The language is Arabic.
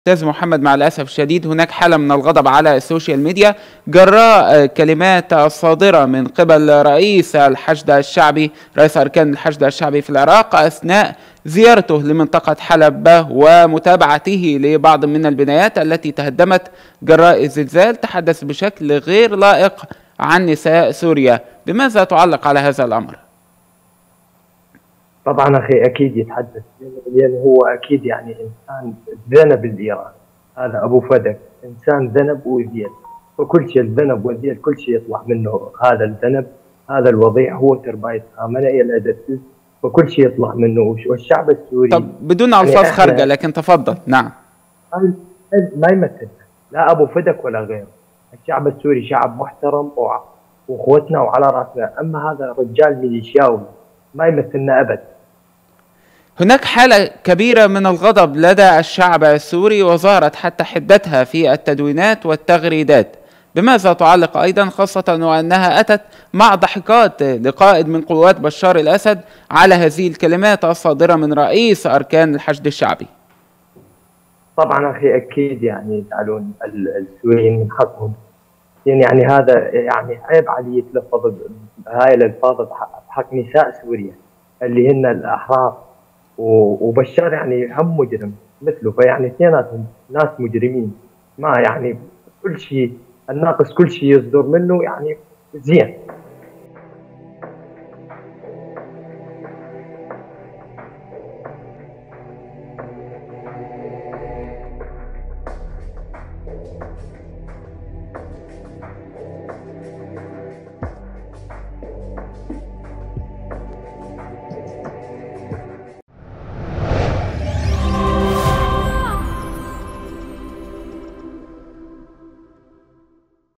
أستاذ محمد، مع الأسف الشديد هناك حالة من الغضب على السوشيال ميديا جراء كلمات صادرة من قبل رئيس أركان الحشد الشعبي في العراق أثناء زيارته لمنطقة حلب ومتابعته لبعض من البنايات التي تهدمت جراء الزلزال. تحدث بشكل غير لائق عن نساء سوريا. بماذا تعلق على هذا الأمر؟ طبعا اخي اكيد يتحدث، لان هو اكيد يعني انسان ذنب الايران. هذا ابو فدك انسان ذنب وذيل، وكل شيء الذنب والذيل كل شيء يطلع منه. هذا الذنب، هذا الوضيع هو ترباية خامنئي الى الادسس، وكل شيء يطلع منه. والشعب السوري طب بدون ألفاظ خارجة، لكن تفضل. نعم. ما يمثل لا ابو فدك ولا غيره. الشعب السوري شعب محترم واخوتنا وعلى راسنا، اما هذا رجال ميليشياوي ما يمثلنا ابد. هناك حالة كبيرة من الغضب لدى الشعب السوري وظهرت حتى حدتها في التدوينات والتغريدات. بماذا تعلق أيضا، خاصة وأنها أتت مع ضحكات لقائد من قوات بشار الأسد على هذه الكلمات الصادرة من رئيس أركان الحشد الشعبي؟ طبعا أخي أكيد يعني يزعلون السوريين من حقهم، يعني هذا يعني عيب علي يتلفظ بهاي الألفاظ بحق نساء سوريا اللي هن الأحرار، وبشار يعني هم مجرم مثله. فيعني اثنيناتهم ناس مجرمين، ما يعني كل شيء الناقص كل شيء يصدر منه يعني زين.